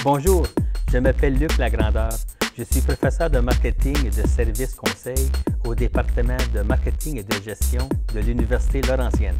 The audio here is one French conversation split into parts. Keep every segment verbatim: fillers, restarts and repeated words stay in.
Bonjour, je m'appelle Luc Lagrandeur. Je suis professeur de marketing et de services conseil au département de marketing et de gestion de l'Université Laurentienne.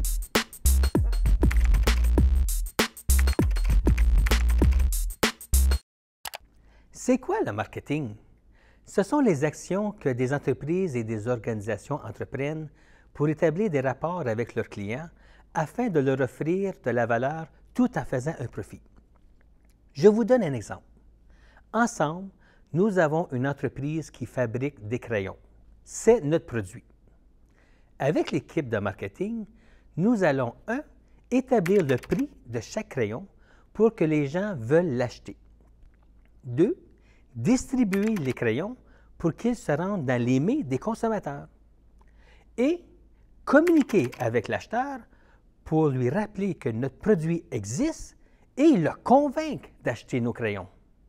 C'est quoi le marketing? Ce sont les actions que des entreprises et des organisations entreprennent pour établir des rapports avec leurs clients afin de leur offrir de la valeur tout en faisant un profit. Je vous donne un exemple. Ensemble, nous avons une entreprise qui fabrique des crayons. C'est notre produit. Avec l'équipe de marketing, nous allons, un, établir le prix de chaque crayon pour que les gens veulent l'acheter. Deux, distribuer les crayons pour qu'ils se rendent dans les mains des consommateurs. Et communiquer avec l'acheteur pour lui rappeler que notre produit existe et le convaincre d'acheter nos crayons.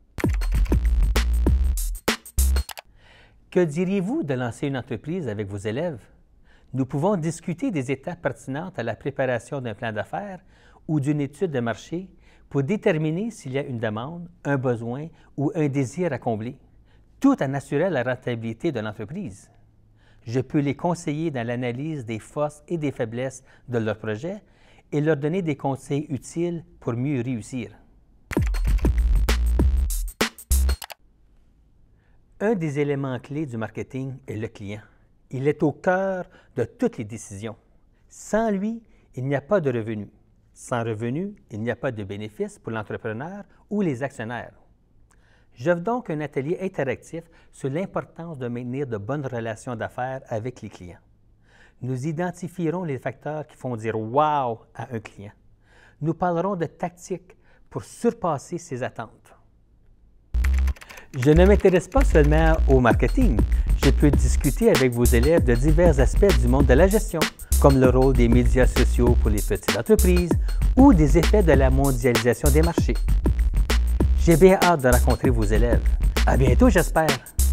Que diriez-vous de lancer une entreprise avec vos élèves? Nous pouvons discuter des étapes pertinentes à la préparation d'un plan d'affaires ou d'une étude de marché pour déterminer s'il y a une demande, un besoin ou un désir à combler, tout en assurant la rentabilité de l'entreprise. Je peux les conseiller dans l'analyse des forces et des faiblesses de leur projet et leur donner des conseils utiles pour mieux réussir. Un des éléments clés du marketing est le client. Il est au cœur de toutes les décisions. Sans lui, il n'y a pas de revenus. Sans revenus, il n'y a pas de bénéfices pour l'entrepreneur ou les actionnaires. J'offre donc un atelier interactif sur l'importance de maintenir de bonnes relations d'affaires avec les clients. Nous identifierons les facteurs qui font dire « wow » à un client. Nous parlerons de tactiques pour surpasser ses attentes. Je ne m'intéresse pas seulement au marketing. Je peux discuter avec vos élèves de divers aspects du monde de la gestion, comme le rôle des médias sociaux pour les petites entreprises ou des effets de la mondialisation des marchés. J'ai bien hâte de rencontrer vos élèves. À bientôt, j'espère!